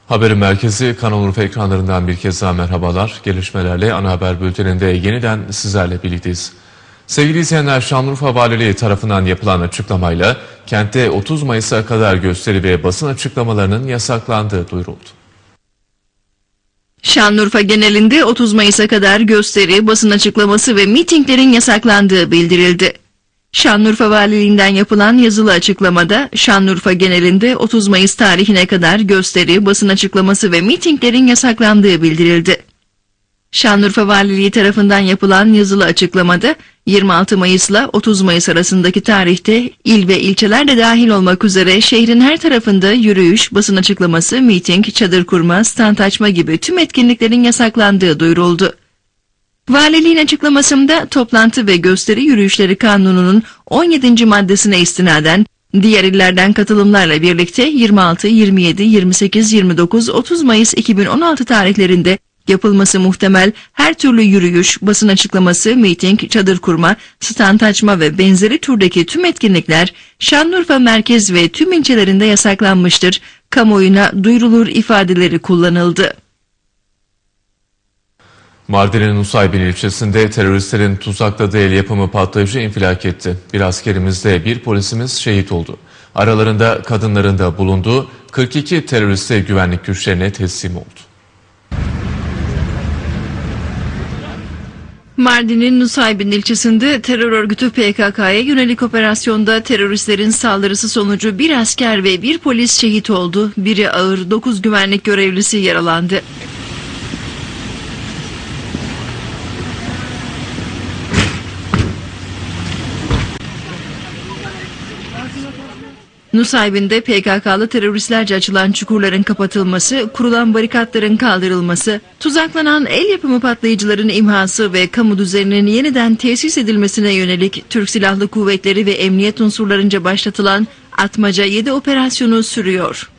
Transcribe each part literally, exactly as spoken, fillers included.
Haberin merkezi Kanal Urfa ekranlarından bir kez daha merhabalar. Gelişmelerle ana haber bülteninde yeniden sizlerle birlikteyiz. Sevgili izleyenler, Şanlıurfa Valiliği tarafından yapılan açıklamayla kentte otuz Mayıs'a kadar gösteri ve basın açıklamalarının yasaklandığı duyuruldu. Şanlıurfa genelinde otuz Mayıs'a kadar gösteri, basın açıklaması ve mitinglerin yasaklandığı bildirildi. Şanlıurfa Valiliğinden yapılan yazılı açıklamada Şanlıurfa genelinde otuz Mayıs tarihine kadar gösteri, basın açıklaması ve mitinglerin yasaklandığı bildirildi. Şanlıurfa Valiliği tarafından yapılan yazılı açıklamada yirmi altı Mayıs'la otuz Mayıs arasındaki tarihte il ve ilçeler de dahil olmak üzere şehrin her tarafında yürüyüş, basın açıklaması, miting, çadır kurma, stand açma gibi tüm etkinliklerin yasaklandığı duyuruldu. Valiliğin açıklamasında toplantı ve gösteri yürüyüşleri kanununun on yedinci maddesine istinaden diğer illerden katılımlarla birlikte yirmi altı, yirmi yedi, yirmi sekiz, yirmi dokuz, otuz Mayıs iki bin on altı tarihlerinde yapılması muhtemel her türlü yürüyüş, basın açıklaması, miting, çadır kurma, stand açma ve benzeri türdeki tüm etkinlikler Şanlıurfa merkez ve tüm ilçelerinde yasaklanmıştır. Kamuoyuna duyurulur ifadeleri kullanıldı. Mardin'in Nusaybin ilçesinde teröristlerin tuzakladığı el yapımı patlayıcı infilak etti. Bir askerimiz de bir polisimiz şehit oldu. Aralarında kadınların da bulunduğu kırk iki teröriste güvenlik güçlerine teslim oldu. Mardin'in Nusaybin ilçesinde terör örgütü P K K'ya yönelik operasyonda teröristlerin saldırısı sonucu bir asker ve bir polis şehit oldu. Biri ağır, dokuz güvenlik görevlisi yaralandı. Nusaybin'de P K K'lı teröristlerce açılan çukurların kapatılması, kurulan barikatların kaldırılması, tuzaklanan el yapımı patlayıcıların imhası ve kamu düzeninin yeniden tesis edilmesine yönelik Türk Silahlı Kuvvetleri ve emniyet unsurlarınca başlatılan Atmaca yedi operasyonu sürüyor.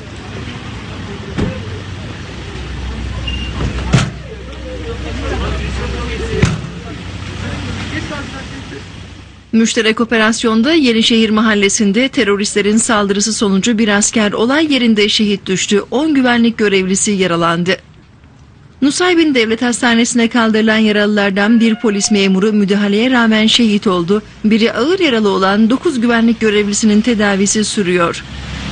Müşterek operasyonda Yenişehir mahallesinde teröristlerin saldırısı sonucu bir asker olay yerinde şehit düştü, on güvenlik görevlisi yaralandı. Nusaybin Devlet Hastanesi'ne kaldırılan yaralılardan bir polis memuru müdahaleye rağmen şehit oldu. Biri ağır yaralı olan dokuz güvenlik görevlisinin tedavisi sürüyor.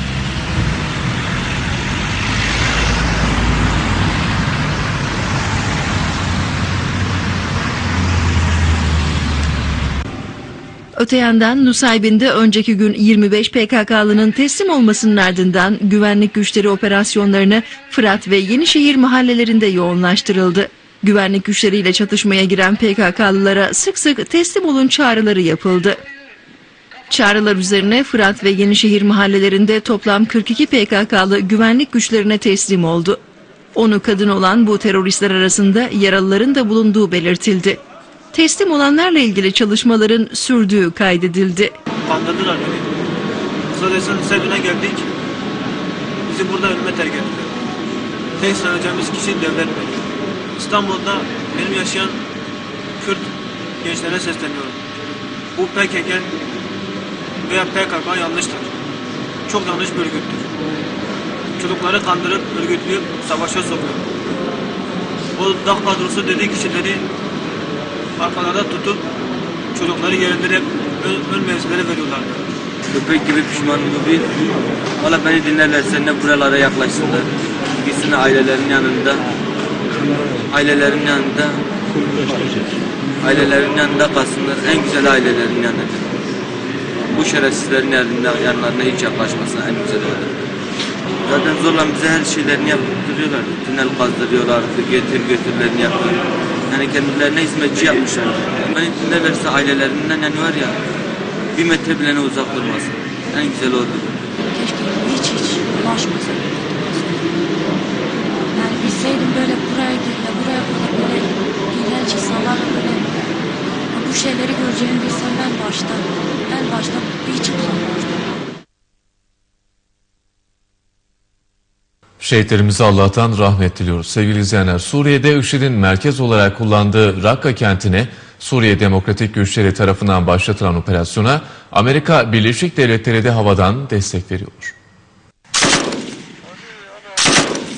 Öte yandan Nusaybin'de önceki gün yirmi beş P K K'lının teslim olmasının ardından güvenlik güçleri operasyonlarını Fırat ve Yenişehir mahallelerinde yoğunlaştırıldı. Güvenlik güçleriyle çatışmaya giren P K K'lılara sık sık teslim olun çağrıları yapıldı. Çağrılar üzerine Fırat ve Yenişehir mahallelerinde toplam kırk iki P K K'lı güvenlik güçlerine teslim oldu. Onu kadın olan bu teröristler arasında yaralıların da bulunduğu belirtildi. Teslim olanlarla ilgili çalışmaların sürdüğü kaydedildi. Kandırdılar beni. Kısacası Nusaybin'e geldik. Bizi burada ölüme terk ettiler. Tek sanacağımız kişi devlet bey. İstanbul'da benim yaşayan Kürt gençlere sesleniyorum. Bu P K K veya P K K yanlıştır. Çok yanlış bir örgüttür. Çocukları kandırıp örgütleyip savaşa sokuyor. O D A K kadrosu dediği kişileri arkalarda tutup çocukları yerindirip ön mevzilere veriyorlardı. Köpek gibi pişmanım değil. Valla beni dinlerlerse ne buralara yaklaşsınlar. Gitsin ailelerin yanında. Ailelerin yanında. Ailelerin yanında kalsınlar. En güzel ailelerin yanında. Bu şerefsizlerin yanında, yanlarına hiç yaklaşmasın en güzel olur. Zaten zorla bize her şeylerini yaptırıyorlar. Tünel kazdırıyorlar, getir götürlerini yapıyorlar. Yani kendilerine hizmetçi yapmışlar. Beni dinlerlerse ailelerinden yani var ya bir metre bile uzak durmasın. En güzel oldu. Keşke hiç hiç ulaşmasın. Yani bilseydim böyle buraya girle buraya kadar böyle iğrenç insanlarla böyle bu şeyleri göreceğimi bilsem ben başta en başta hiç ulaşmazdım. Şehitlerimize Allah'tan rahmet diliyoruz. Sevgili izleyenler, Suriye'de IŞİD'in merkez olarak kullandığı Rakka kentine Suriye Demokratik Güçleri tarafından başlatılan operasyona Amerika Birleşik Devletleri de havadan destek veriyor.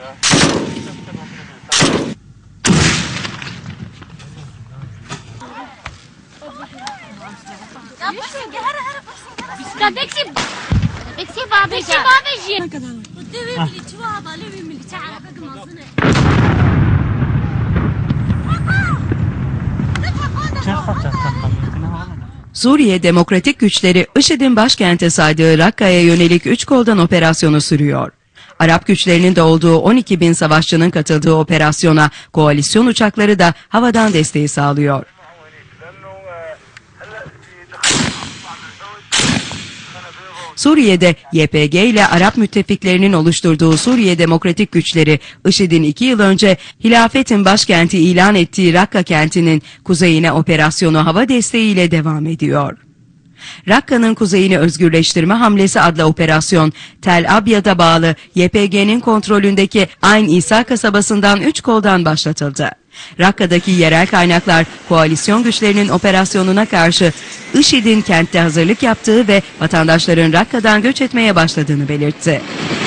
بكسب بكسب بكسب بيجي ودي ملي تواب علي ملي تعال كمازنه Suriye Demokratik Güçleri IŞİD'in başkenti saydığı Rakka'ya yönelik üç koldan operasyonu sürüyor. Arap güçlerinin de olduğu on iki bin savaşçının katıldığı operasyona koalisyon uçakları da havadan desteği sağlıyor. Suriye'de Y P G ile Arap müttefiklerinin oluşturduğu Suriye Demokratik Güçleri, IŞİD'in iki yıl önce hilafetin başkenti ilan ettiği Rakka kentinin kuzeyine operasyonu hava desteğiyle devam ediyor. Rakka'nın kuzeyini özgürleştirme hamlesi adlı operasyon, Tel Abyad'a bağlı Y P G'nin kontrolündeki Ayn İsa kasabasından üç koldan başlatıldı. Rakka'daki yerel kaynaklar koalisyon güçlerinin operasyonuna karşı IŞİD'in kentte hazırlık yaptığı ve vatandaşların Rakka'dan göç etmeye başladığını belirtti.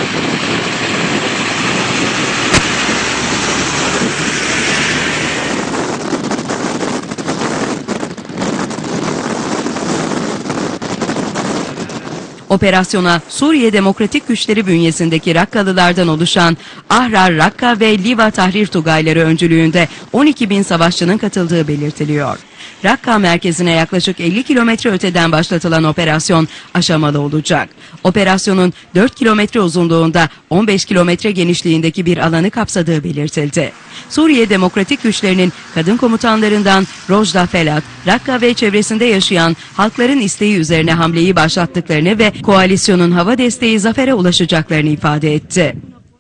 Operasyona Suriye Demokratik Güçleri bünyesindeki Rakkalılardan oluşan Ahrar Rakka ve Liva Tahrir Tugayları öncülüğünde on iki bin savaşçının katıldığı belirtiliyor. Rakka merkezine yaklaşık elli kilometre öteden başlatılan operasyon aşamalı olacak. Operasyonun dört kilometre uzunluğunda on beş kilometre genişliğindeki bir alanı kapsadığı belirtildi. Suriye Demokratik Güçlerinin kadın komutanlarından Rojda Felat, Rakka ve çevresinde yaşayan halkların isteği üzerine hamleyi başlattıklarını ve koalisyonun hava desteği zafere ulaşacaklarını ifade etti.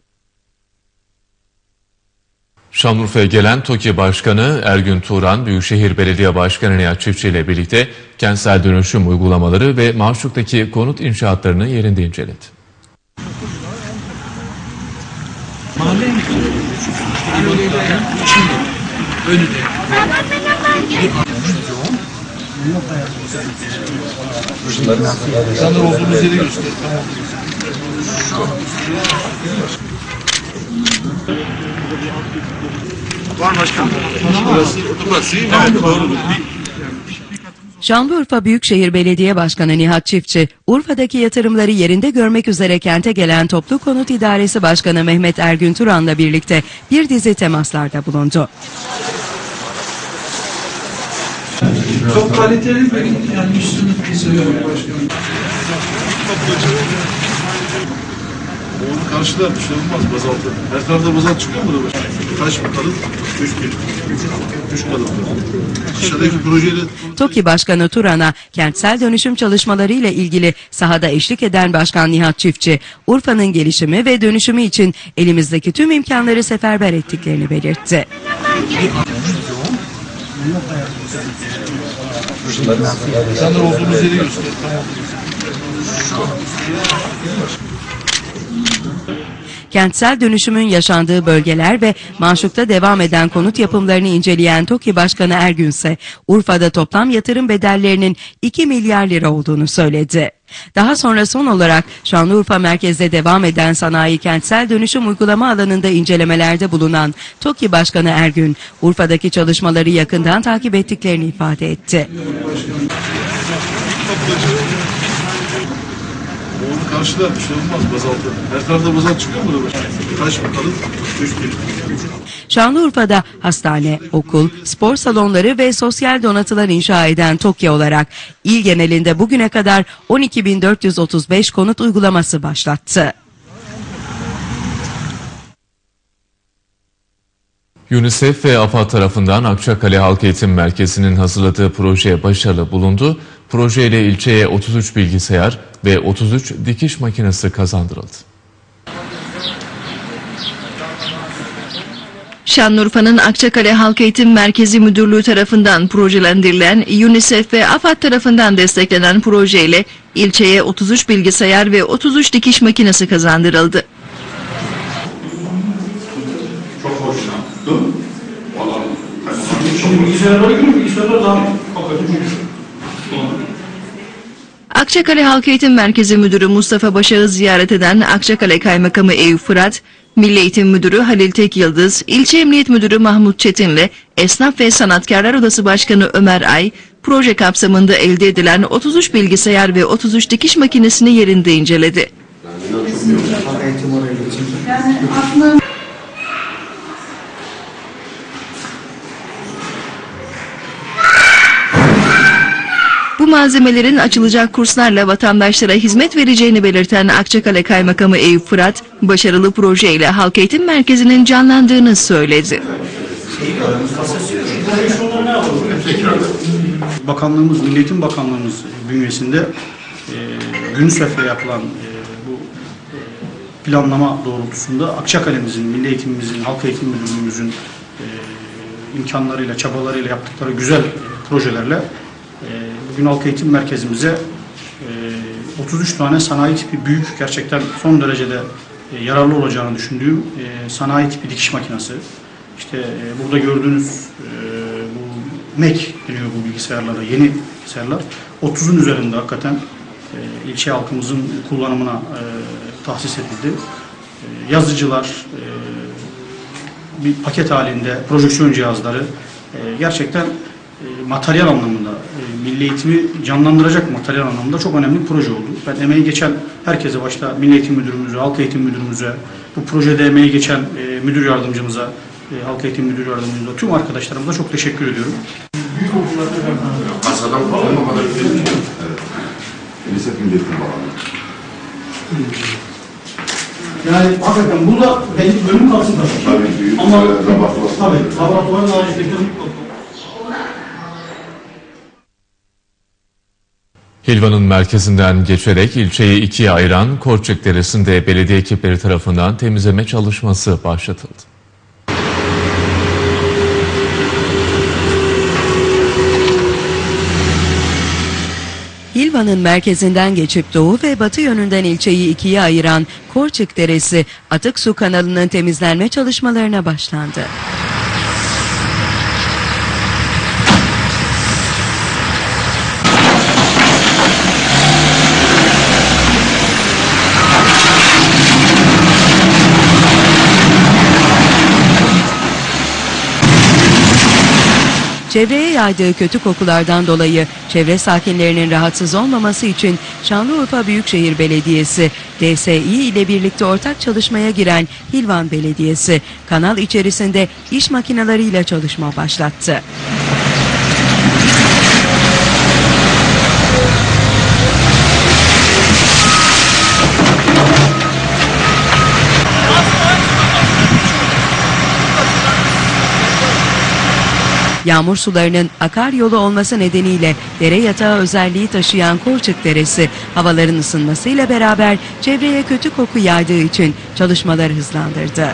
Şanlıurfa'ya gelen TOKİ Başkanı Ergün Turan, Büyükşehir Belediye Başkanı Nihat Çiftçi ile birlikte kentsel dönüşüm uygulamaları ve Maşuk'taki konut inşaatlarını yerinde inceledi. Mahalle mi? Önü de. İnsanlar olduğumuz yeri göster. Var başkanım. Burası, burası iyi mi? Evet, doğru. Şanlıurfa Büyükşehir Belediye Başkanı Nihat Çiftçi, Urfa'daki yatırımları yerinde görmek üzere kente gelen Toplu Konut İdaresi Başkanı Mehmet Ergün Turan'la birlikte bir dizi temaslarda bulundu. Çok kaliteli bir, yani üstünü seviyorum başkanım. Onu karşılar bir şey olmaz bazaltı. Her tarafta bazalt çıkıyor mu da başkanım? Kaç bakalım? Üç bir. Üç kalın. Aşağıdaki projeyle... TOKİ Başkanı Turan'a kentsel dönüşüm çalışmaları ile ilgili sahada eşlik eden Başkan Nihat Çiftçi, Urfa'nın gelişimi ve dönüşümü için elimizdeki tüm imkanları seferber ettiklerini belirtti. İnsanlar olduğumuz yeri göster. Kentsel dönüşümün yaşandığı bölgeler ve Maşuk'ta devam eden konut yapımlarını inceleyen TOKİ Başkanı Ergün ise Urfa'da toplam yatırım bedellerinin iki milyar lira olduğunu söyledi. Daha sonra son olarak Şanlıurfa merkezde devam eden sanayi kentsel dönüşüm uygulama alanında incelemelerde bulunan TOKİ Başkanı Ergün, Urfa'daki çalışmaları yakından takip ettiklerini ifade etti. Onu karşılar bir şey olmaz bazaltı. Her tarafta bazalt çıkıyor mu da başkanım? Kaç bakalım? Üç bir. Şanlıurfa'da hastane, okul, spor salonları ve sosyal donatılar inşa eden TOKİ olarak il genelinde bugüne kadar on iki bin dört yüz otuz beş konut uygulaması başlattı. UNICEF ve AFAD tarafından Akçakale Halk Eğitim Merkezi'nin hazırladığı projeye başarılı bulundu. Projeyle ilçeye otuz üç bilgisayar ve otuz üç dikiş makinesi kazandırıldı. Şanlıurfa'nın Akçakale Halk Eğitim Merkezi Müdürlüğü tarafından projelendirilen, UNICEF ve AFAD tarafından desteklenen projeyle ilçeye otuz üç bilgisayar ve otuz üç dikiş makinesi kazandırıldı. Çok hoşlandım. Şimdi bilgisayarlara gidiyor, bilgisayarlar daha hakikaten çok güzel. Akçakale Halk Eğitim Merkezi Müdürü Mustafa Başak'ı ziyaret eden Akçakale Kaymakamı Eyüp Fırat, Milli Eğitim Müdürü Halil Tek Yıldız, İlçe Emniyet Müdürü Mahmut Çetin'le Esnaf ve Sanatkarlar Odası Başkanı Ömer Ay, proje kapsamında elde edilen otuz üç bilgisayar ve otuz üç dikiş makinesini yerinde inceledi. Bu malzemelerin açılacak kurslarla vatandaşlara hizmet vereceğini belirten Akçakale Kaymakamı Eyüp Fırat, başarılı projeyle Halk Eğitim Merkezi'nin canlandığını söyledi. Bakanlığımız, Milli Eğitim Bakanlığımız bünyesinde e, GÜNSEF'le yapılan e, bu e, planlama doğrultusunda Akçakale'mizin, Milli Eğitimimizin, Halk Eğitim Müdürlüğümüzün e, imkanlarıyla, çabalarıyla yaptıkları güzel e, projelerle e, bugün Halk Eğitim Merkezimize e, otuz üç tane sanayi tipi büyük, gerçekten son derecede e, yararlı olacağını düşündüğüm e, sanayi tipi dikiş makinesi. İşte e, burada gördüğünüz e, bu Mac deniyor bu bilgisayarlara, yeni bilgisayarlar. otuzun üzerinde hakikaten e, ilçe halkımızın kullanımına e, tahsis edildi. E, yazıcılar, e, bir paket halinde projeksiyon cihazları, e, gerçekten e, materyal anlamında, e, milli eğitimi canlandıracak materyal anlamında çok önemli bir proje oldu. Ben emeği geçen herkese, başta Milli Eğitim Müdürümüze, Halk Eğitim Müdürümüze, bu projede emeği geçen e, müdür yardımcımıza, e, Halk Eğitim Müdür Yardımcımıza, tüm arkadaşlarımıza çok teşekkür ediyorum. Büyük okullarda kasadan kullanma kadar güzel bir şey. Evet. Lise Milli Eğitim Bakanlığı. Yani hakikaten burada belli bölüm kalsın tabii. Tabii büyük. Ama laboratuvar. tabii laboratuvarın haricindeki Hilvan'ın merkezinden geçerek ilçeyi ikiye ayıran Korçuk Deresi'nde belediye ekipleri tarafından temizleme çalışması başlatıldı. Hilvan'ın merkezinden geçip doğu ve batı yönünden ilçeyi ikiye ayıran Korçuk Deresi, atık su kanalının temizlenme çalışmalarına başlandı. Çevreye yaydığı kötü kokulardan dolayı çevre sakinlerinin rahatsız olmaması için Şanlıurfa Büyükşehir Belediyesi, D S İ ile birlikte ortak çalışmaya giren Hilvan Belediyesi, kanal içerisinde iş makineleriyle çalışma başlattı. Yağmur sularının akar yolu olması nedeniyle dere yatağı özelliği taşıyan Korçuk Deresi, havaların ısınmasıyla beraber çevreye kötü koku yaydığı için çalışmaları hızlandırdı.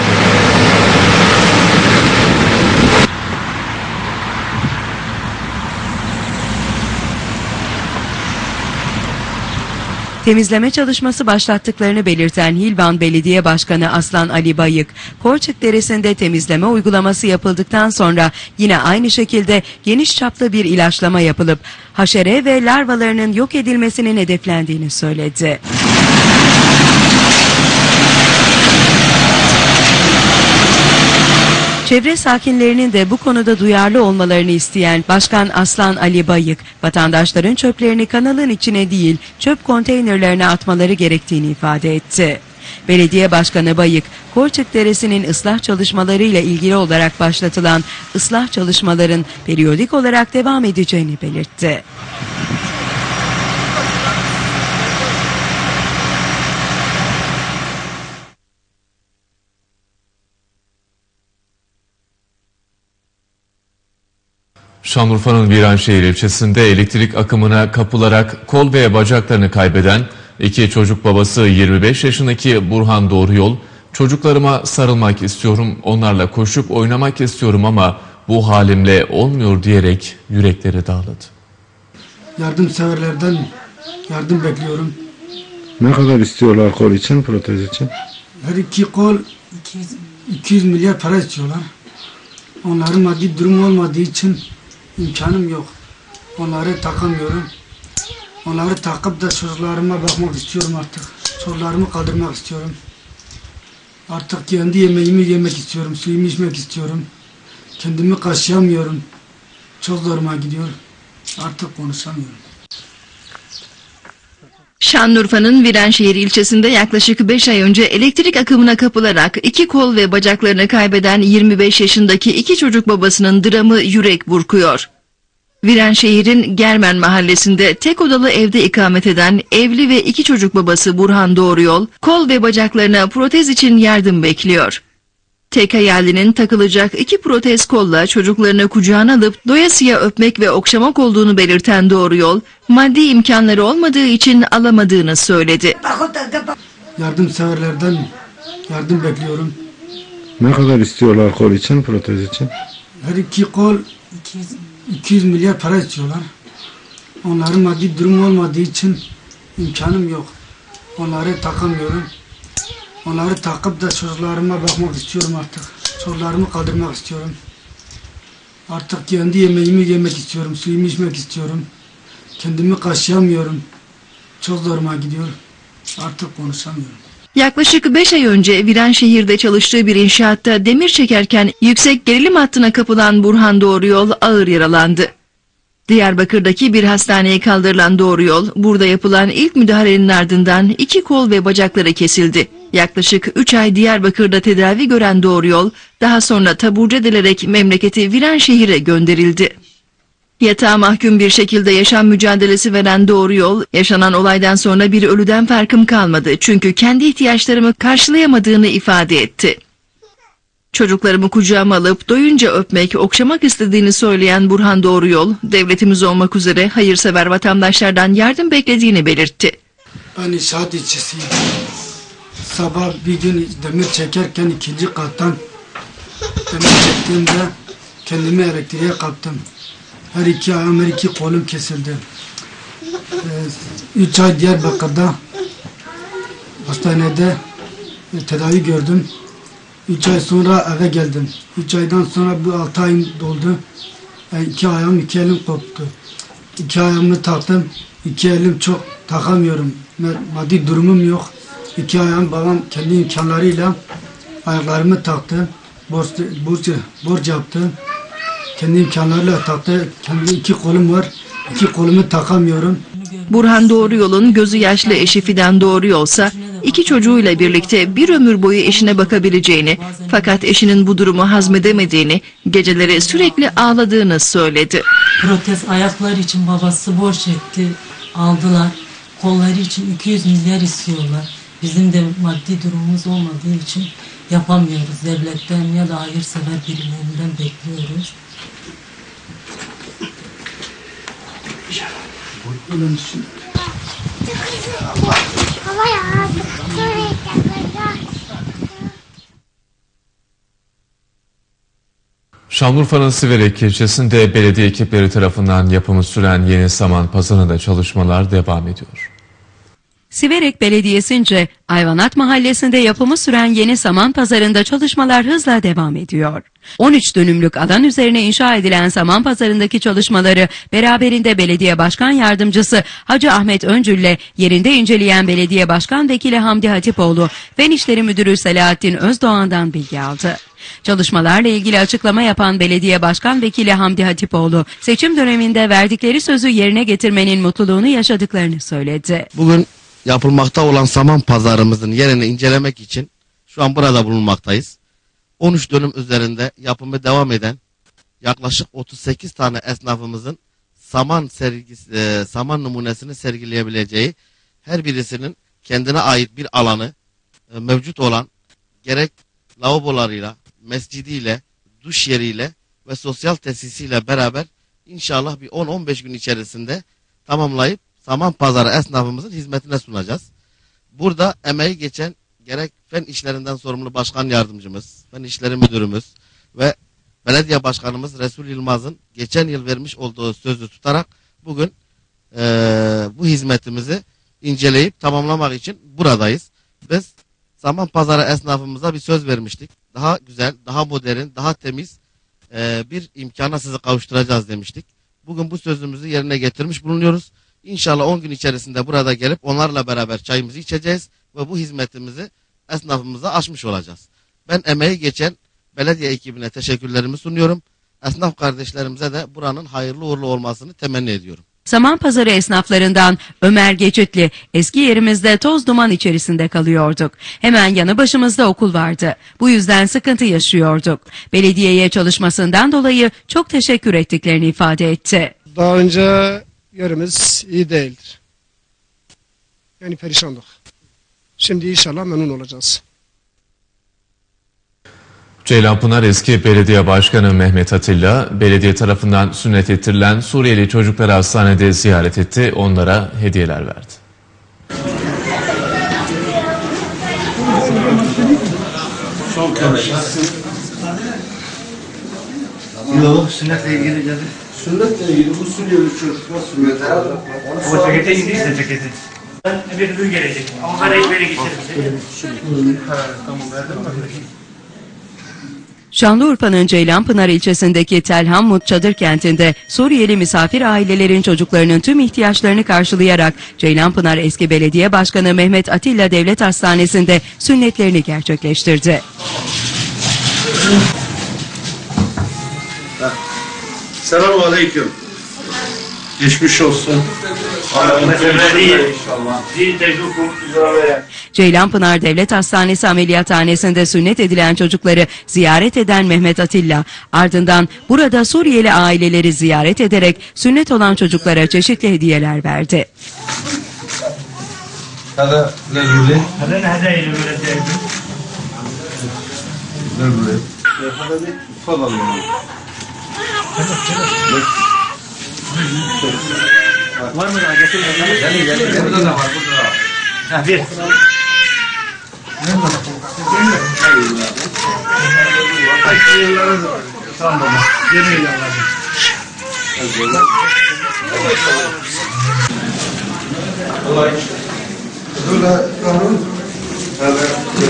Temizleme çalışması başlattıklarını belirten Hilvan Belediye Başkanı Aslan Ali Bayık, Korçuk Deresi'nde temizleme uygulaması yapıldıktan sonra yine aynı şekilde geniş çaplı bir ilaçlama yapılıp haşere ve larvalarının yok edilmesinin hedeflendiğini söyledi. Çevre sakinlerinin de bu konuda duyarlı olmalarını isteyen Başkan Aslan Ali Bayık, vatandaşların çöplerini kanalın içine değil, çöp konteynerlerine atmaları gerektiğini ifade etti. Belediye Başkanı Bayık, Korçuk Deresi'nin ıslah çalışmalarıyla ilgili olarak başlatılan ıslah çalışmaların periyodik olarak devam edeceğini belirtti. Şanlıurfa'nın Viranşehir ilçesinde elektrik akımına kapılarak kol ve bacaklarını kaybeden iki çocuk babası yirmi beş yaşındaki Burhan Doğruyol, "Çocuklarıma sarılmak istiyorum, onlarla koşup oynamak istiyorum ama bu halimle olmuyor" diyerek yürekleri dağladı. Yardımseverlerden yardım bekliyorum. Ne kadar istiyorlar kol için, protez için? Her iki kol iki yüz milyar para istiyorlar. Onların maddi durum olmadığı için imkanım yok. Onları takamıyorum. Onları takıp da çocuklarıma bakmak istiyorum artık. Çocuklarımı kaldırmak istiyorum. Artık kendi yemeğimi yemek istiyorum, suyumu içmek istiyorum. Kendimi kaşıyamıyorum. Çok zoruma gidiyor. Artık konuşamıyorum. Şanlıurfa'nın Viranşehir ilçesinde yaklaşık beş ay önce elektrik akımına kapılarak iki kol ve bacaklarını kaybeden yirmi beş yaşındaki iki çocuk babasının dramı yürek burkuyor. Viranşehir'in Germen mahallesinde tek odalı evde ikamet eden evli ve iki çocuk babası Burhan Doğruyol, kol ve bacaklarına protez için yardım bekliyor. Tek hayalinin takılacak iki protez kolla çocuklarını kucağına alıp doyasıya öpmek ve okşamak olduğunu belirten Doğruyol, maddi imkanları olmadığı için alamadığını söyledi. Yardımseverlerden yardım bekliyorum. Ne kadar istiyorlar kol için, protez için? Her iki kol iki yüz milyar para istiyorlar. Onların maddi durum olmadığı için imkanım yok. Onları takamıyorum. Onları takıp da çocuklarıma bakmak istiyorum artık. Çocuklarımı kaldırmak istiyorum. Artık kendi yemeğimi yemek istiyorum, suyumu içmek istiyorum. Kendimi kaşıyamıyorum. Çok zoruma gidiyor. Artık konuşamıyorum. Yaklaşık beş ay önce Viranşehir'de çalıştığı bir inşaatta demir çekerken yüksek gerilim hattına kapılan Burhan Doğruyol ağır yaralandı. Diyarbakır'daki bir hastaneye kaldırılan Doğruyol, burada yapılan ilk müdahalenin ardından iki kol ve bacakları kesildi. Yaklaşık üç ay Diyarbakır'da tedavi gören Doğruyol, daha sonra taburcu edilerek memleketi Viranşehir'e gönderildi. Yatağa mahkum bir şekilde yaşam mücadelesi veren Doğruyol, yaşanan olaydan sonra bir ölüden farkım kalmadı çünkü kendi ihtiyaçlarımı karşılayamadığını ifade etti. Çocuklarımı kucağıma alıp doyunca öpmek, okşamak istediğini söyleyen Burhan Doğruyol, devletimiz olmak üzere hayırsever vatandaşlardan yardım beklediğini belirtti. Ben inşaat işçisiyim. Sabah bir gün demir çekerken ikinci kattan demir çektiğimde kendimi elektriğe kaptım. Her iki ayağım, her iki kolum kesildi. Ee, üç ay Diyarbakır'da hastanede e, tedavi gördüm. Üç ay sonra eve geldim. Üç aydan sonra bu altı ayım doldu. E, iki ayağım, iki elim koptu. İki ayağımı taktım. İki elim çok takamıyorum. Maddi durumum yok. İki ayağım babam kendi imkanlarıyla ayaklarımı taktı. Borç, borç, borç yaptı. Kendi imkanlarıyla taktı. Kendi iki kolum var. İki kolumu takamıyorum. Burhan Doğruyol'un gözü yaşlı eşi Fidan Doğruyol'sa iki çocuğuyla birlikte bir ömür boyu eşine bakabileceğini fakat eşinin bu durumu hazmedemediğini, geceleri sürekli ağladığını söyledi. Protez ayakları için babası borç etti, aldılar. Kolları için iki yüz milyar istiyorlar. Bizim de maddi durumumuz olmadığı için yapamıyoruz. Devletten ya da hayırsever birilerinden bekliyoruz. Şanlıurfa'nın Siverek ilçesinde belediye ekipleri tarafından yapımı süren yeni saman pazarında çalışmalar devam ediyor. Siverek Belediyesi'nce Ayvanat Mahallesi'nde yapımı süren yeni saman pazarında çalışmalar hızla devam ediyor. on üç dönümlük alan üzerine inşa edilen saman pazarındaki çalışmaları beraberinde Belediye Başkan Yardımcısı Hacı Ahmet Öncül'le yerinde inceleyen Belediye Başkan Vekili Hamdi Hatipoğlu, Fen İşleri Müdürü Selahattin Özdoğan'dan bilgi aldı. Çalışmalarla ilgili açıklama yapan Belediye Başkan Vekili Hamdi Hatipoğlu, seçim döneminde verdikleri sözü yerine getirmenin mutluluğunu yaşadıklarını söyledi. Bugün yapılmakta olan saman pazarımızın yerini incelemek için şu an burada bulunmaktayız. on üç dönüm üzerinde yapımı devam eden yaklaşık otuz sekiz tane esnafımızın saman sergisi, e, saman numunesini sergileyebileceği, her birisinin kendine ait bir alanı e, mevcut olan, gerek lavabolarıyla, mescidiyle, duş yeriyle ve sosyal tesisiyle beraber inşallah bir on on beş gün içerisinde tamamlayıp saman pazarı esnafımızın hizmetine sunacağız. Burada emeği geçen gerek fen işlerinden sorumlu başkan yardımcımız, fen işleri müdürümüz ve belediye başkanımız Resul Yılmaz'ın geçen yıl vermiş olduğu sözü tutarak bugün e, bu hizmetimizi inceleyip tamamlamak için buradayız. Biz saman pazarı esnafımıza bir söz vermiştik. Daha güzel, daha modern, daha temiz e, bir imkana sizi kavuşturacağız demiştik. Bugün bu sözümüzü yerine getirmiş bulunuyoruz. İnşallah on gün içerisinde burada gelip onlarla beraber çayımızı içeceğiz ve bu hizmetimizi esnafımıza açmış olacağız. Ben emeği geçen belediye ekibine teşekkürlerimi sunuyorum. Esnaf kardeşlerimize de buranın hayırlı uğurlu olmasını temenni ediyorum. Saman Pazarı esnaflarından Ömer Geçitli, eski yerimizde toz duman içerisinde kalıyorduk. Hemen yanı başımızda okul vardı. Bu yüzden sıkıntı yaşıyorduk. Belediyeye çalışmasından dolayı çok teşekkür ettiklerini ifade etti. Daha önce yerimiz iyi değildir. Yani perişandık. Şimdi inşallah memnun olacağız. Ceylanpınar eski belediye başkanı Mehmet Atilla, belediye tarafından sünnet ettirilen Suriyeli çocukları hastanede ziyaret etti, onlara hediyeler verdi. Son konuşma. Yok, sünnetle ilgili geldi. Sünnetle ilgili bu Suriyeli çocuklar sünnet alacaklar. O cekete İngilizce ceketi. Bir ödül gelecek. Ama parayı böyle getirir bize. Tamam, verdim mi? Şanlıurfa'nın Ceylanpınar ilçesindeki Telhamut Çadır Kenti'nde Suriyeli misafir ailelerin çocuklarının tüm ihtiyaçlarını karşılayarak Ceylanpınar eski belediye başkanı Mehmet Atilla Devlet Hastanesi'nde sünnetlerini gerçekleştirdi. Selamun aleyküm. Geçmiş olsun. Ceylanpınar Devlet Hastanesi ameliyathanesinde sünnet edilen çocukları ziyaret eden Mehmet Atilla, ardından burada Suriyeli aileleri ziyaret ederek sünnet olan çocuklara çeşitli hediyeler verdi. هذا للولد هذا هدايا للولد للولد تفضل var mı? Getir. Gel gel gel. Burada da var, burada da var. Ha, bir. Tamam baba. Yemeği lazım. Allah Burada kanun. Hadi.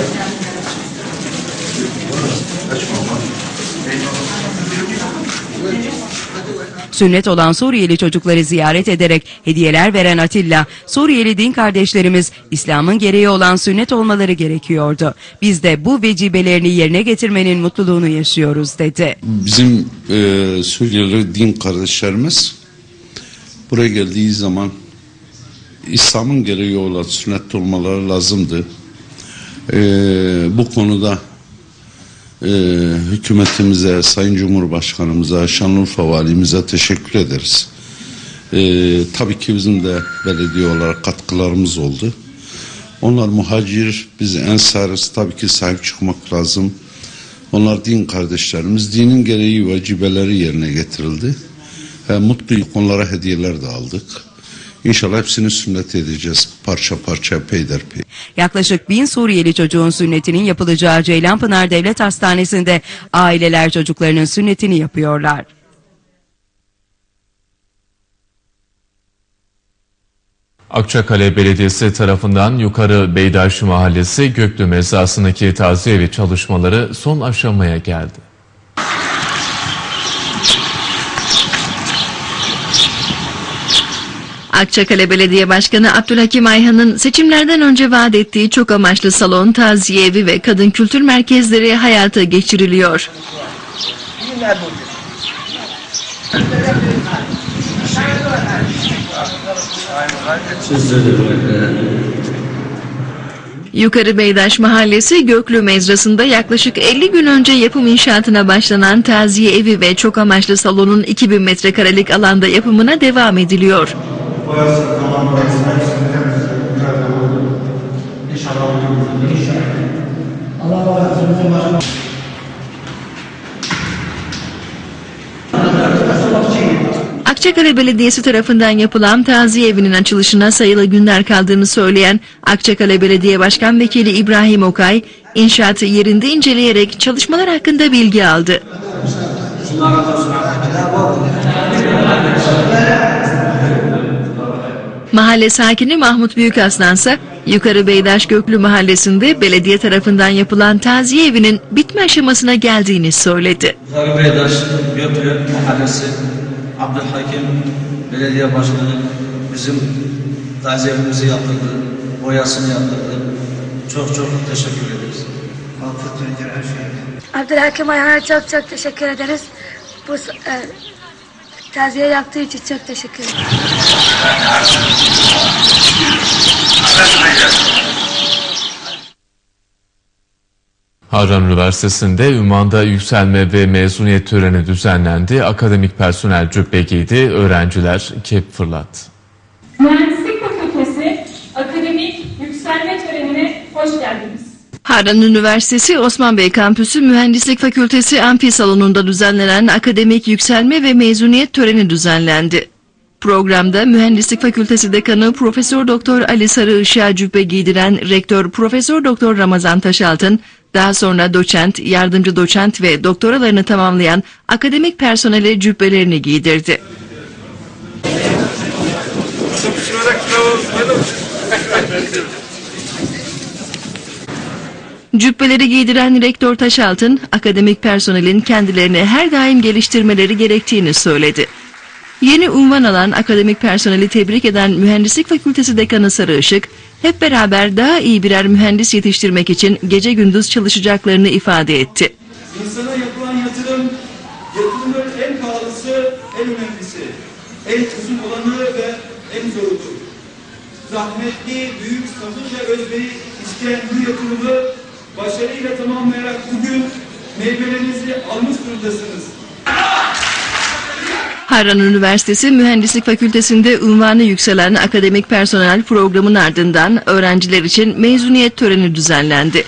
Sünnet olan Suriyeli çocukları ziyaret ederek hediyeler veren Atilla, Suriyeli din kardeşlerimiz İslam'ın gereği olan sünnet olmaları gerekiyordu. Biz de bu vecibelerini yerine getirmenin mutluluğunu yaşıyoruz dedi. Bizim e, Suriyeli din kardeşlerimiz buraya geldiği zaman İslam'ın gereği olan sünnet olmaları lazımdı. E, bu konuda Ee, hükümetimize, Sayın Cumhurbaşkanımıza, Şanlıurfa Valimize teşekkür ederiz. Ee, tabii ki bizim de belediye olarak katkılarımız oldu. Onlar muhacir, biz ensarız, tabii ki sahip çıkmak lazım. Onlar din kardeşlerimiz, dinin gereği vecibeleri yerine getirildi. Ee, mutluyuk, onlara hediyeler de aldık. İnşallah hepsini sünnet edeceğiz parça parça peyderpey. Yaklaşık bin Suriyeli çocuğun sünnetinin yapılacağı Ceylanpınar Devlet Hastanesi'nde aileler çocuklarının sünnetini yapıyorlar. Akçakale Belediyesi tarafından Yukarı Beydaş Mahallesi Göklü mezrasındaki taziye evi çalışmaları son aşamaya geldi. Akçakale Belediye Başkanı Abdülhakim Ayhan'ın seçimlerden önce vaat ettiği çok amaçlı salon, taziye evi ve kadın kültür merkezleri hayata geçiriliyor. Yukarı Beydaş Mahallesi Göklü Mezrası'nda yaklaşık elli gün önce yapım inşaatına başlanan taziye evi ve çok amaçlı salonun iki bin metrekarelik alanda yapımına devam ediliyor. Akçakale Belediyesi tarafından yapılan taziye evinin açılışına sayılı günler kaldığını söyleyen Akçakale Belediye Başkan Vekili İbrahim Okay, inşaatı yerinde inceleyerek çalışmalar hakkında bilgi aldı. Mahalle sakini Mahmut Büyükaslan ise Yukarı Beydaş Göklü Mahallesi'nde belediye tarafından yapılan taziye evinin bitme aşamasına geldiğini söyledi. Yukarı Beydaş Göklü Mahallesi Abdülhakim Belediye Başkanı bizim taziyemizi yaptırdı, boyasını yaptırdı. Çok çok teşekkür ederiz. Abdülhakim Ayhan'a çok çok teşekkür ederiz. Bu e, taziye yaptığı için çok teşekkür ederim. Harran Üniversitesi'nde ünvanda yükselme ve mezuniyet töreni düzenlendi. Akademik personel cübbe giydi, öğrenciler kep fırlattı. Mühendislik Fakültesi Akademik Yükselme Töreni'ne hoş geldiniz. Harran Üniversitesi Osman Bey Kampüsü Mühendislik Fakültesi Amfi Salonu'nda düzenlenen akademik yükselme ve mezuniyet töreni düzenlendi. Programda Mühendislik Fakültesi Dekanı Profesör Doktor Ali Sarıışık'a cübbe giydiren Rektör Profesör Doktor Ramazan Taşaltın, daha sonra doçent, yardımcı doçent ve doktoralarını tamamlayan akademik personele cübbelerini giydirdi. Cübbeleri giydiren Rektör Taşaltın, akademik personelin kendilerini her daim geliştirmeleri gerektiğini söyledi. Yeni unvan alan akademik personeli tebrik eden Mühendislik Fakültesi Dekanı Sarıışık, hep beraber daha iyi birer mühendis yetiştirmek için gece gündüz çalışacaklarını ifade etti. İnsana yapılan yatırım, yatırımın en pahalısı, en önemlisi, en uzun olanı ve en zorudur. Zahmetli, büyük sabır ve özveri isteyen bu yatırımı başarıyla tamamlayarak bugün meyvelerinizi almış durumdasınız. Harran Üniversitesi Mühendislik Fakültesi'nde unvanı yükselen akademik personel programın ardından öğrenciler için mezuniyet töreni düzenlendi.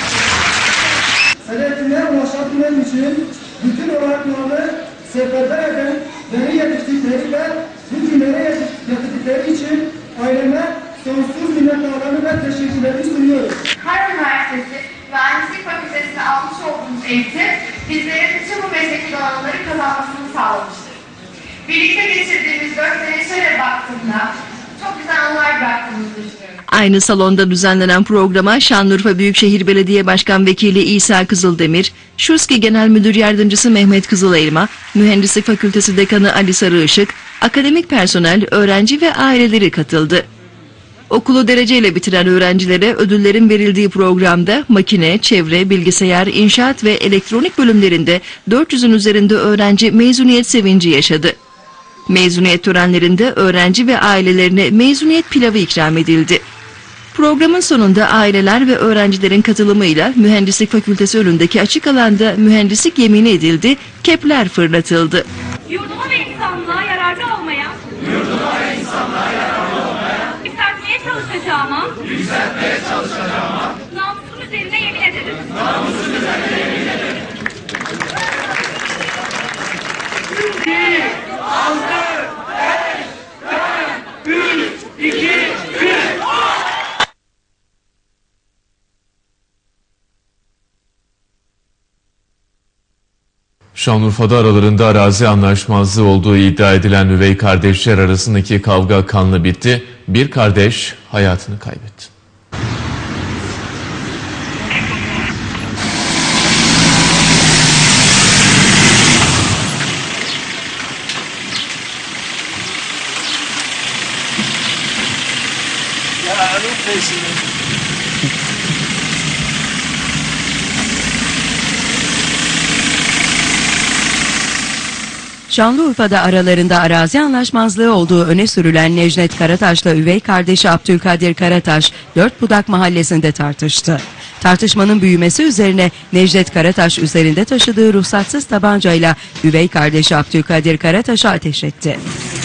Hedefine ulaşabilmem için bütün olanları seferber eden, beni yetiştikleri ve bu günlere yetiştikleri için aileme sonsuz minnettarlarımı ve teşekkürlerimi sunuyorum. Harran Üniversitesi Mühendislik Fakültesi'ne almış olduğumuz eğitim bizlerin tüm bu mesleki donanımları kazanmasını sağlamıştır. Birlikte geçirdiğimiz dört sene şöyle baktığımda çok güzel anılar bıraktığımızı düşünüyorum. Aynı salonda düzenlenen programa Şanlıurfa Büyükşehir Belediye Başkan Vekili İsa Kızıldemir, Şuski Genel Müdür Yardımcısı Mehmet Kızılelma, Mühendislik Fakültesi Dekanı Ali Sarıışık, akademik personel, öğrenci ve aileleri katıldı. Okulu dereceyle bitiren öğrencilere ödüllerin verildiği programda makine, çevre, bilgisayar, inşaat ve elektronik bölümlerinde dört yüzün üzerinde öğrenci mezuniyet sevinci yaşadı. Mezuniyet törenlerinde öğrenci ve ailelerine mezuniyet pilavı ikram edildi. Programın sonunda aileler ve öğrencilerin katılımıyla Mühendislik Fakültesi önündeki açık alanda mühendislik yemini edildi, kepler fırlatıldı. Yurduma ve insanlığa yararlı olmaya, yurduma ve insanlığa yararlı olmaya, yükseltmeye çalışacağıma, yükseltmeye çalışacağıma, namusum üzerine yemin ederim. namusum üzerine yemin ederim. altı, beş, dört, üç, iki, bir. Şanlıurfa'da aralarında arazi anlaşmazlığı olduğu iddia edilen üvey kardeşler arasındaki kavga kanlı bitti. Bir kardeş hayatını kaybetti. Şanlıurfa'da aralarında arazi anlaşmazlığı olduğu öne sürülen Necdet Karataş'la üvey kardeşi Abdülkadir Karataş, Dört Budak Mahallesi'nde tartıştı. Tartışmanın büyümesi üzerine Necdet Karataş üzerinde taşıdığı ruhsatsız tabancayla üvey kardeşi Abdülkadir Karataş'a ateş etti.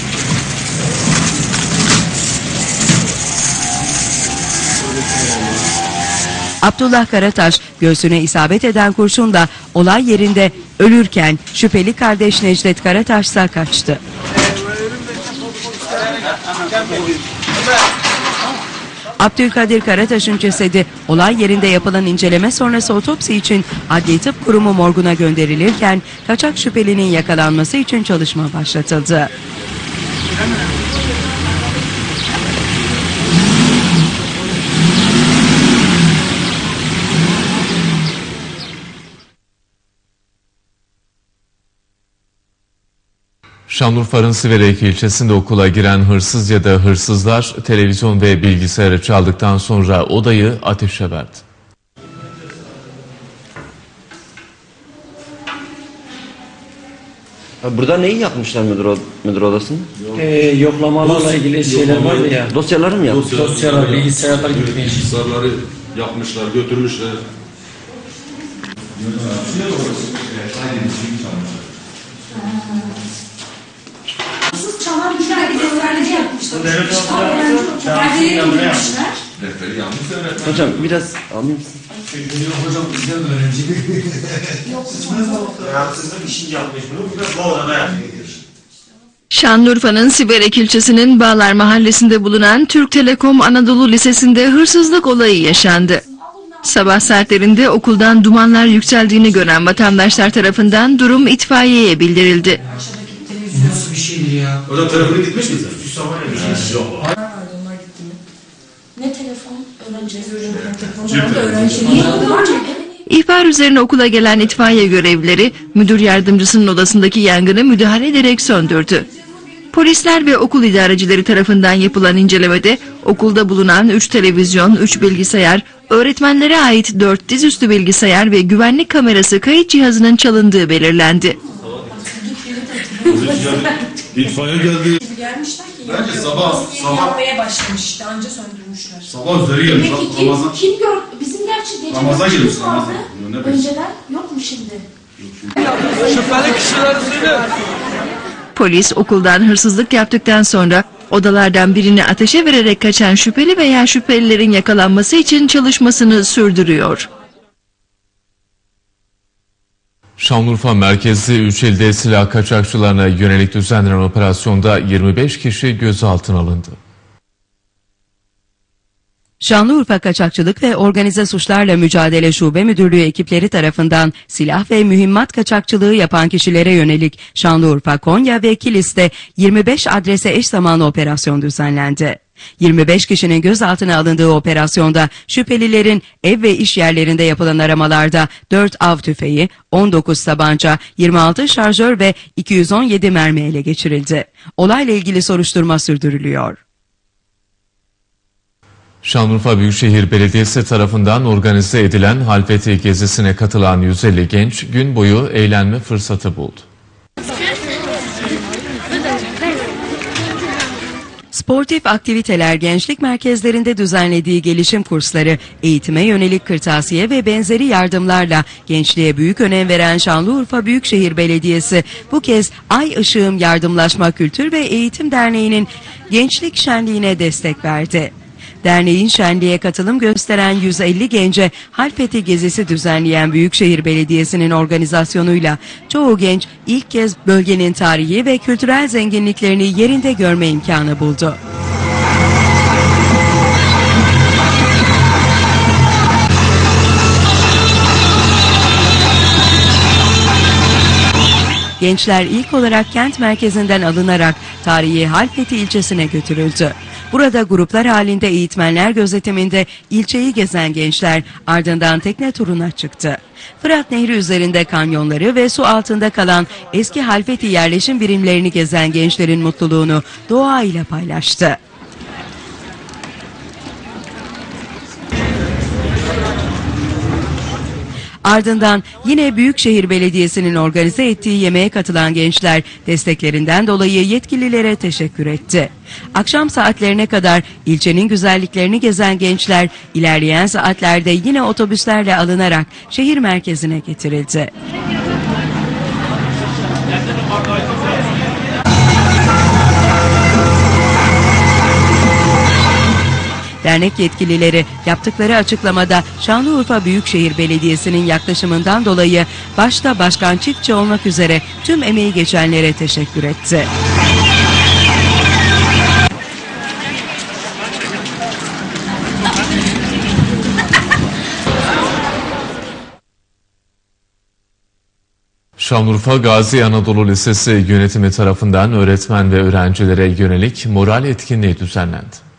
Abdullah Karataş göğsüne isabet eden kurşunla olay yerinde ölürken şüpheli kardeş Necdet Karataş ise kaçtı. Abdülkadir Karataş'ın cesedi olay yerinde yapılan inceleme sonrası otopsi için Adli Tıp Kurumu morguna gönderilirken kaçak şüphelinin yakalanması için çalışma başlatıldı. Şanlıurfa'nın Siverek ilçesinde okula giren hırsız ya da hırsızlar televizyon ve bilgisayarı çaldıktan sonra odayı ateşe verdi. Burada neyi yapmışlar müdür, müdür odasında? Ee, yoklamalarla ilgili şeyler vardı ya. Dosyaları mı yapmışlar? Dosyalar, bilgisayarlar gitmiş. Bilgisayarları yapmışlar, götürmüşler. Hırsız çalan bir tane defterleri yapmışlar. Defterleri indirmişler. Defteri yanlış öğretmen. Hocam biraz alır mısın? Hocam bizden öğrenci. Yok. Rahatsızlık işini yapmış bunu. Biraz bu odada yapıyor. Şanlıurfa'nın Siverek ilçesinin Bağlar Mahallesi'nde bulunan Türk Telekom Anadolu Lisesi'nde hırsızlık olayı yaşandı. Sabah saatlerinde okuldan dumanlar yükseldiğini gören vatandaşlar tarafından durum itfaiyeye bildirildi. Nasıl bir şeydi ya? Hocam telefonu gitmiş mi sen? Yok. Ne telefon? Öğrenci. Öğrenci. İhbar üzerine okula gelen itfaiye görevlileri müdür yardımcısının odasındaki yangını müdahale ederek söndürdü. Polisler ve okul idarecileri tarafından yapılan incelemede okulda bulunan üç televizyon, üç bilgisayar, öğretmenlere ait dört dizüstü bilgisayar ve güvenlik kamerası kayıt cihazının çalındığı belirlendi. İtfaiye geldi. Gelmişler ki Bence sabah, sabah. yanmaya başlamış işte, anca söndürmüşler. Sabah üzeri gelmiş. Demek ki kim, Ramazan. kim gördü? Bizim gerçi gece Ramazan görüşümüz gelmiş, vardı. Ramazan. Ne Önceden yok mu şimdi? Şüpheli kişileri söyle. Polis okuldan hırsızlık yaptıktan sonra odalardan birini ateşe vererek kaçan şüpheli veya şüphelilerin yakalanması için çalışmasını sürdürüyor. Şanlıurfa merkezli üç ilde silah kaçakçılarına yönelik düzenlenen operasyonda yirmi beş kişi gözaltına alındı. Şanlıurfa Kaçakçılık ve Organize Suçlarla Mücadele Şube Müdürlüğü ekipleri tarafından silah ve mühimmat kaçakçılığı yapan kişilere yönelik Şanlıurfa, Konya ve Kilis'te yirmi beş adrese eş zamanlı operasyon düzenlendi. yirmi beş kişinin gözaltına alındığı operasyonda şüphelilerin ev ve iş yerlerinde yapılan aramalarda dört av tüfeği, on dokuz tabanca, yirmi altı şarjör ve iki yüz on yedi mermi ele geçirildi. Olayla ilgili soruşturma sürdürülüyor. Şanlıurfa Büyükşehir Belediyesi tarafından organize edilen Halfeti gezisine katılan yüz elli genç gün boyu eğlenme fırsatı buldu. Sportif aktiviteler, gençlik merkezlerinde düzenlediği gelişim kursları, eğitime yönelik kırtasiye ve benzeri yardımlarla gençliğe büyük önem veren Şanlıurfa Büyükşehir Belediyesi bu kez Ay Işığım Yardımlaşma Kültür ve Eğitim Derneği'nin Gençlik Şenliği'ne destek verdi. Derneğin şenliğe katılım gösteren yüz elli gence Halfeti gezisi düzenleyen Büyükşehir Belediyesi'nin organizasyonuyla çoğu genç ilk kez bölgenin tarihi ve kültürel zenginliklerini yerinde görme imkanı buldu. Gençler ilk olarak kent merkezinden alınarak tarihi Halfeti ilçesine götürüldü. Burada gruplar halinde eğitmenler gözetiminde ilçeyi gezen gençler ardından tekne turuna çıktı. Fırat Nehri üzerinde kanyonları ve su altında kalan eski Halfeti yerleşim birimlerini gezen gençlerin mutluluğunu doğayla paylaştı. Ardından yine Büyükşehir Belediyesi'nin organize ettiği yemeğe katılan gençler desteklerinden dolayı yetkililere teşekkür etti. Akşam saatlerine kadar ilçenin güzelliklerini gezen gençler ilerleyen saatlerde yine otobüslerle alınarak şehir merkezine getirildi. Dernek yetkilileri yaptıkları açıklamada Şanlıurfa Büyükşehir Belediyesi'nin yaklaşımından dolayı başta Başkan Çiftçi olmak üzere tüm emeği geçenlere teşekkür etti. Şanlıurfa Gazi Anadolu Lisesi yönetimi tarafından öğretmen ve öğrencilere yönelik moral etkinliği düzenlendi.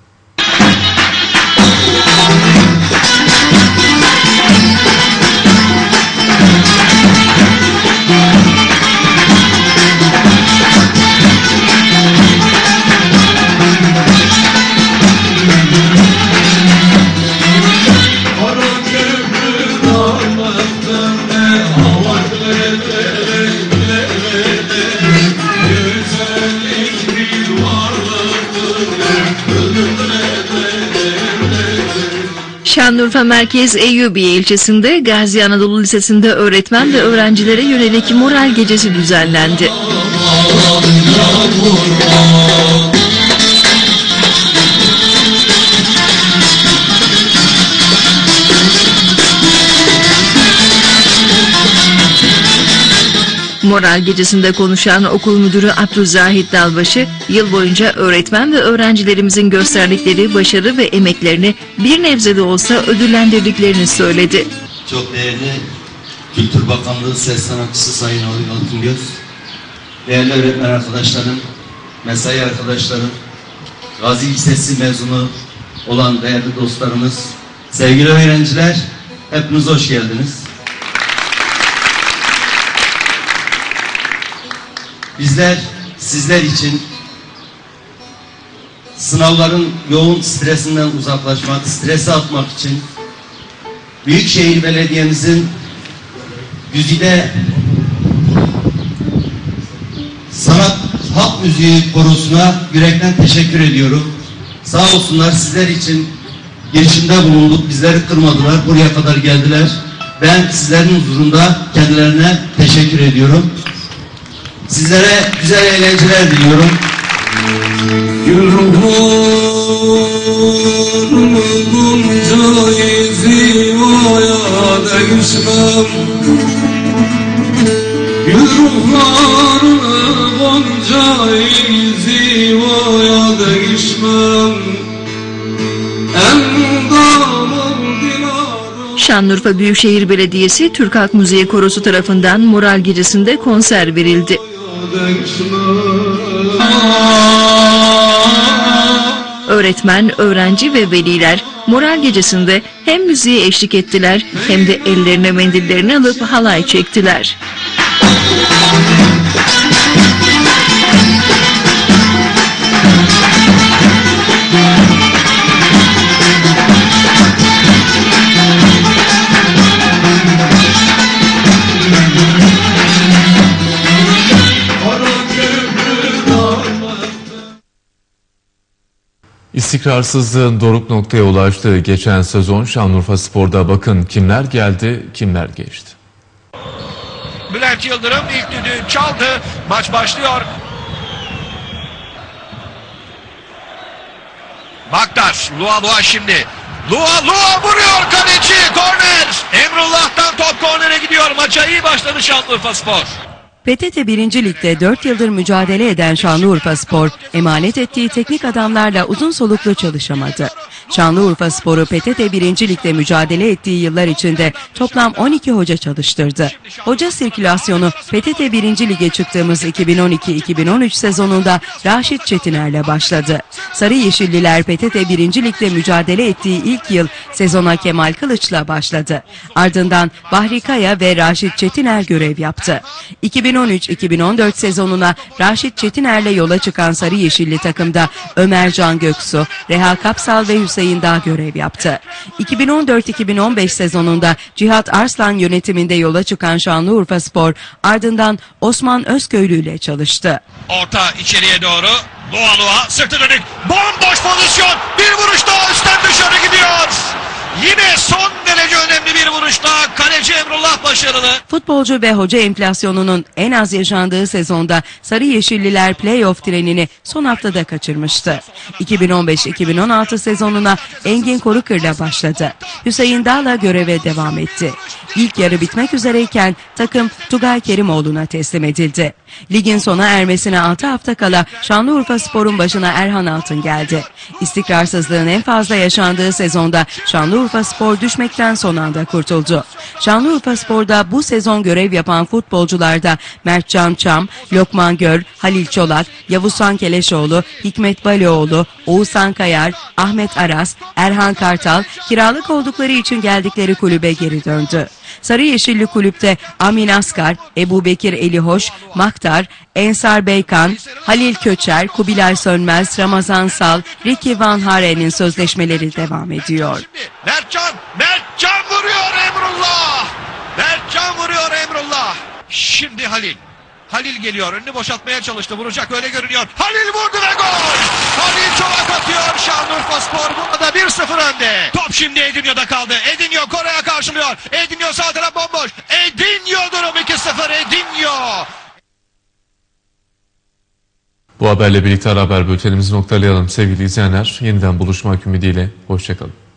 Şanlıurfa Merkez Eyyubiye ilçesinde Gazi Anadolu Lisesi'nde öğretmen ve öğrencilere yönelik moral gecesi düzenlendi. Moral gecesinde konuşan okul müdürü Abdülzahit Dalbaşı, yıl boyunca öğretmen ve öğrencilerimizin gösterdikleri başarı ve emeklerini bir nebze de olsa ödüllendirdiklerini söyledi. Çok değerli Kültür Bakanlığı ses sanatçısı Sayın Orhan Altıngöz, değerli öğretmen arkadaşlarım, mesai arkadaşlarım, Gazi Lisesi mezunu olan değerli dostlarımız, sevgili öğrenciler, hepiniz hoş geldiniz. Bizler sizler için sınavların yoğun stresinden uzaklaşmak, stresi atmak için Büyükşehir Belediye'mizin güzide sanat halk müziği korosuna yürekten teşekkür ediyorum. Sağ olsunlar, sizler için girişimde bulunduk, bizleri kırmadılar, buraya kadar geldiler. Ben sizlerin huzurunda kendilerine teşekkür ediyorum. Sizlere güzel eğlenceler diliyorum. Şanlıurfa Büyükşehir Belediyesi Türk Halk Müziği Korosu tarafından moral gecesinde konser verildi. Öğretmen, öğrenci ve veliler moral gecesinde hem müziğe eşlik ettiler hem de ellerine mendillerini alıp halay çektiler. İstikrarsızlığın doruk noktaya ulaştığı geçen sezon Şanlıurfaspor'da bakın kimler geldi, kimler geçti. Bülent Yıldırım ilk düdüğü çaldı. Maç başlıyor. Baktar, Lua Lua şimdi. Lua Lua vuruyor, kaleci, korner. Emrullah'tan top kornere gidiyor. Maça iyi başladı Şanlıurfaspor. P T T birinci Lig'de dört yıldır mücadele eden Şanlıurfaspor, emanet ettiği teknik adamlarla uzun soluklu çalışamadı. Şanlıurfaspor'u P T T birinci Lig'de mücadele ettiği yıllar içinde toplam on iki hoca çalıştırdı. Hoca sirkülasyonu P T T birinci Lig'e çıktığımız iki bin on iki iki bin on üç sezonunda Raşit Çetiner'le başladı. Sarı Yeşilliler P T T birinci Lig'de mücadele ettiği ilk yıl sezona Kemal Kılıç'la başladı. Ardından Bahri Kaya ve Raşit Çetiner görev yaptı. iki bin on üç iki bin on dört sezonuna Raşit Çetiner'le yola çıkan Sarı Yeşilli takımda Ömercan Göksu, Reha Kapsal ve Hüseyin Dağ görev yaptı. iki bin on dört iki bin on beş sezonunda Cihat Arslan yönetiminde yola çıkan Şanlıurfaspor ardından Osman Özköylü ile çalıştı. Orta içeriye doğru. Lua Lua sırtı dönük. Bomboş pozisyon. Bir vuruş daha üstten dışarı gidiyor. Yine son derece önemli bir vuruşta kaleci Emrullah başarılı. Futbolcu ve hoca enflasyonunun en az yaşandığı sezonda Sarı Yeşilliler playoff trenini son haftada kaçırmıştı. iki bin on beş iki bin on altı sezonuna Engin Korukır'la başladı. Hüseyin Dağ'la göreve devam etti. İlk yarı bitmek üzereyken takım Tugay Kerimoğlu'na teslim edildi. Ligin sona ermesine altı hafta kala Şanlıurfaspor'un başına Erhan Altın geldi. İstikrarsızlığın en fazla yaşandığı sezonda Şanlıurfaspor düşmekten son anda kurtuldu. Şanlıurfaspor'da bu sezon görev yapan futbolcularda Mertcan Çam, Lokman Göl, Halil Çolak, Yavuzhan Keleşoğlu, Hikmet Balioğlu, Oğuzhan Kayar, Ahmet Aras, Erhan Kartal kiralık oldukları için geldikleri kulübe geri döndü. Sarı Yeşilli kulüpte Amin Askar, Ebu Bekir Elihoş, Maktar, Ensar Beykan, Halil Köçer, Kubilay Sönmez, Ramazan Sal, Ricky Van Haren'in sözleşmeleri devam ediyor. Mertcan, Mertcan vuruyor Emrullah. Mertcan vuruyor Şimdi Halil. Halil geliyor. Önünü boşaltmaya çalıştı. Vuracak öyle görünüyor. Halil vurdu ve gol. Halil çolak atıyor. Şanlıurfaspor burada bir sıfır önde. Top şimdi Edinyo'da kaldı. Edinyo Kore'ye karşılıyor. Edinyo sağ taraf bomboş. Edinyo durum iki sıfır. Edinyo. Bu haberle birlikte ara haber bültenimizi noktalayalım sevgili izleyenler. Yeniden buluşmak ümidiyle. Hoşçakalın.